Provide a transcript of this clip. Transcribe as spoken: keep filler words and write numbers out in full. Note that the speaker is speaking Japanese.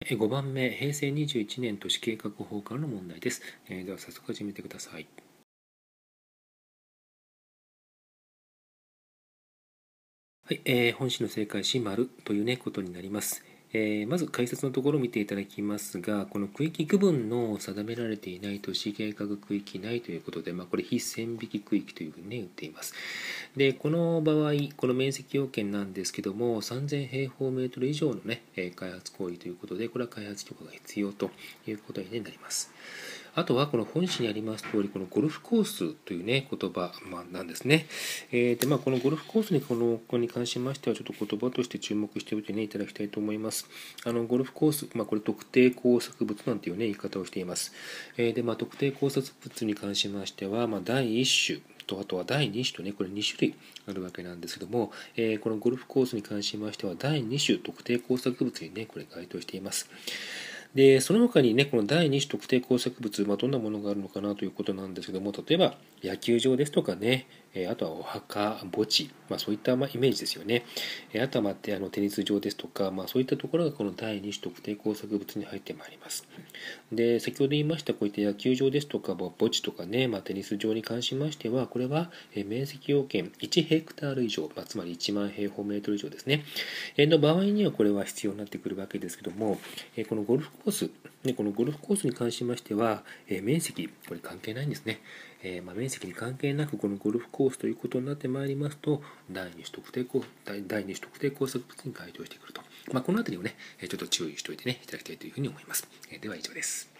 ごばんめ、へいせいにじゅういちねん都市計画法からの問題です。えーでは早速始めてください。はい、えー本詞の正解詞丸というねことになります。えーまず解説のところを見ていただきますが、この区域区分の定められていない都市計画区域内ということで、まあ、これ非線引き区域というふうに、ね、言っています。で、この場合、この面積要件なんですけども、さんぜんへいほうメートル以上の、ね、開発行為ということで、これは開発許可が必要ということになります。あとはこの本誌にあります通り、このゴルフコースというね、言葉、まあ、なんですね。えーでまあ、このゴルフコースにこのここに関しましては、ちょっと言葉として注目しておいて、ね、いただきたいと思います。あのゴルフコース、まあ、これ特定工作物なんていう、ね、言い方をしています。えーでまあ、特定工作物に関しましては、まあ、だいいっ種と、あとはだいに種とね、これに種類あるわけなんですけども、えーこのゴルフコースに関しましては、だいに種特定工作物にね、これ該当しています。で、その他にね、このだいに種特定工作物、まあ、どんなものがあるのかなということなんですけども、例えば野球場ですとかね、あとはお墓、墓地、まあ、そういったまあイメージですよね。あとはまああのテニス場ですとか、まあ、そういったところがこのだいに種特定工作物に入ってまいります。で、先ほど言いましたこういった野球場ですとか墓地とかね、まあ、テニス場に関しましては、これは面積要件いちヘクタール以上、まあ、つまりいちまん平方メートル以上ですね。の場合にはこれは必要になってくるわけですけども、このゴルフコース、このゴルフコースに関しましては、面積、これ関係ないんですね。えーまあ、面積に関係なくこのゴルフコースということになってまいりますと、だいに種特定工第二種特定工作物に該当してくると。まあ、このあたりをね、ちょっと注意しておいてね、いただきたいというふうに思います。では以上です。